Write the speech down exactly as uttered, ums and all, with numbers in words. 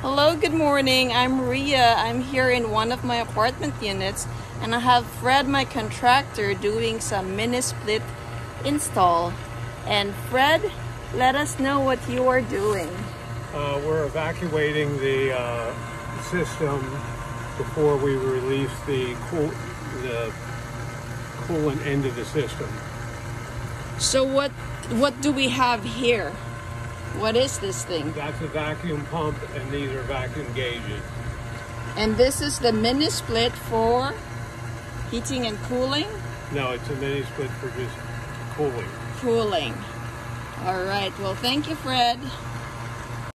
Hello, good morning. I'm Maria. I'm here in one of my apartment units and I have Fred, my contractor, doing some MiniSplit install. And Fred, let us know what you are doing. Uh, we're evacuating the uh, system before we release the, cool, the coolant into the system. So what, what do we have here? What is this thing? That's a vacuum pump and these are vacuum gauges. And this is the MiniSplit for heating and cooling? No, it's a MiniSplit for just cooling. Cooling. All right. Well, thank you, Fred.